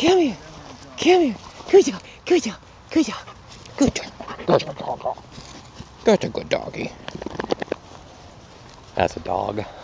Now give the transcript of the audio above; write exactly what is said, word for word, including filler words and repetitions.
Come here. Come here. Good job. Good job. Good job. Good job. Good job, dog. That's a good doggy. That's a dog.